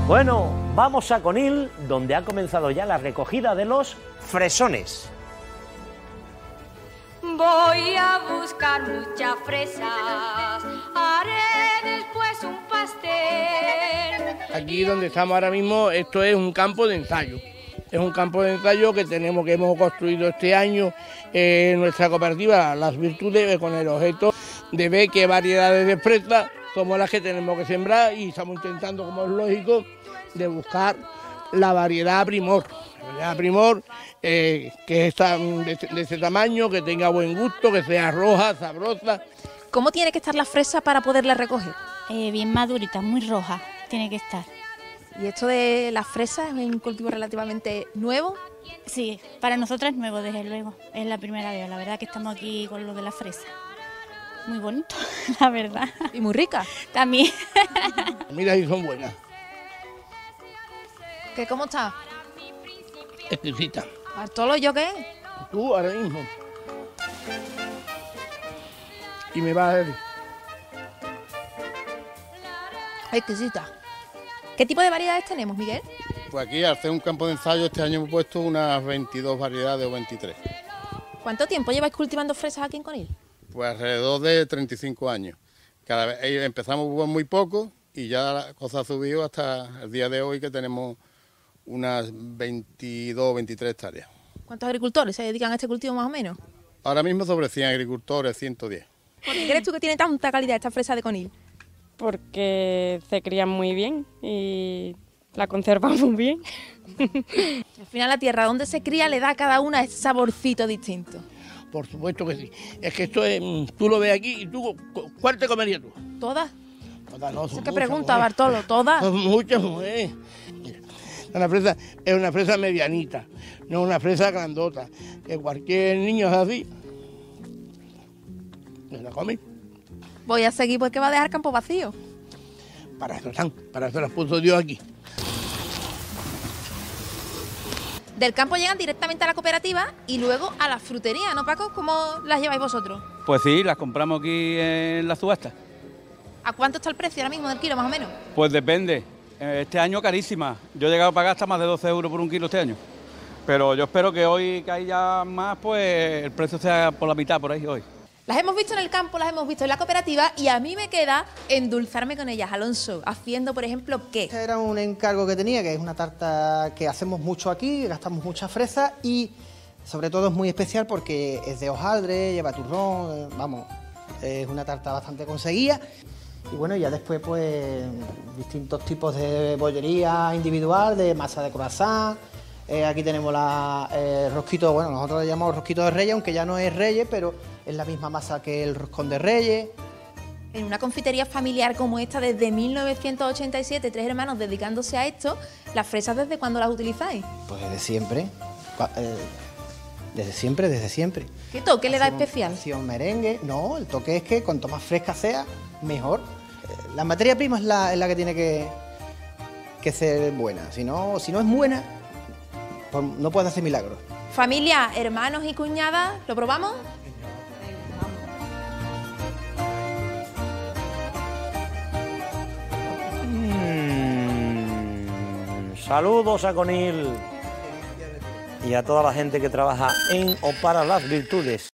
Bueno, vamos a Conil, donde ha comenzado ya la recogida de los fresones. Voy a buscar muchas fresas, haré después un pastel. Aquí donde estamos ahora mismo, esto es un campo de ensayo. Es un campo de ensayo que hemos construido este año en nuestra cooperativa Las Virtudes, con el objeto de ver qué variedades de fresas somos las que tenemos que sembrar, y estamos intentando, como es lógico, de buscar la variedad primor. La variedad primor que es de ese tamaño, que tenga buen gusto, que sea roja, sabrosa. ¿Cómo tiene que estar la fresa para poderla recoger? Bien madurita, muy roja tiene que estar. ¿Y esto de las fresas es un cultivo relativamente nuevo? Sí, para nosotros es nuevo, desde luego. Es la primera vez, la verdad que estamos aquí con lo de la fresa. Muy bonito, la verdad. Y muy rica. También. Mira si son buenas. ¿Qué, cómo está? Exquisita. ¿Bartolo, yo qué? Tú ahora mismo. Y me vas a ver. Exquisita. ¿Qué tipo de variedades tenemos, Miguel? Pues aquí, al ser un campo de ensayo, este año hemos puesto unas 22 variedades o 23. ¿Cuánto tiempo lleváis cultivando fresas aquí en Conil? Pues alrededor de 35 años. Cada vez empezamos con muy poco y ya la cosa ha subido hasta el día de hoy, que tenemos unas 22 o 23 hectáreas. ¿Cuántos agricultores se dedican a este cultivo más o menos? Ahora mismo sobre 100 agricultores, 110. ¿Por qué crees tú que tiene tanta calidad esta fresa de Conil? Porque se crían muy bien y la conservan muy bien. Al final la tierra donde se cría le da a cada una ese saborcito distinto. Por supuesto que sí. Es que esto es, tú lo ves aquí y tú, ¿cuál te comerías tú? ¿Todas? Todas no, son ¿Eso qué muchas, pregunta, mujer. Bartolo? ¿Todas? Son muchas, mujeres. Mira, es una fresa medianita, no una fresa grandota, que cualquier niño es así. ¿Me la come? Voy a seguir porque va a dejar campo vacío. Para eso las puso Dios aquí. Del campo llegan directamente a la cooperativa y luego a la frutería, ¿no, Paco? ¿Cómo las lleváis vosotros? Pues sí, las compramos aquí en la subasta. ¿A cuánto está el precio ahora mismo del kilo, más o menos? Pues depende. Este año carísima. Yo he llegado a pagar hasta más de 12 euros por un kilo este año. Pero yo espero que hoy, que hay ya más, pues el precio sea por la mitad, por ahí hoy. Las hemos visto en el campo, las hemos visto en la cooperativa y a mí me queda endulzarme con ellas, Alonso, haciendo, por ejemplo, ¿qué? Este era un encargo que tenía, que es una tarta que hacemos mucho aquí, gastamos muchas fresas y sobre todo es muy especial porque es de hojaldre, lleva turrón, vamos, es una tarta bastante conseguida. Y bueno, ya después pues distintos tipos de bollería individual, de masa de croissant. Aquí tenemos rosquito, bueno, nosotros le llamamos rosquito de Reyes, aunque ya no es Reyes, pero es la misma masa que el roscón de Reyes. En una confitería familiar como esta, desde 1987, 3 hermanos dedicándose a esto, ¿las fresas desde cuándo las utilizáis? Pues desde siempre, desde siempre. ¿Qué toque le da especial? Un merengue, no, el toque es que cuanto más fresca sea, mejor. La materia prima es la que tiene que ser buena, si no es buena, pues no puedes hacer milagros. Familia, hermanos y cuñadas, ¿lo probamos? Saludos a Conil y a toda la gente que trabaja en o para Las Virtudes.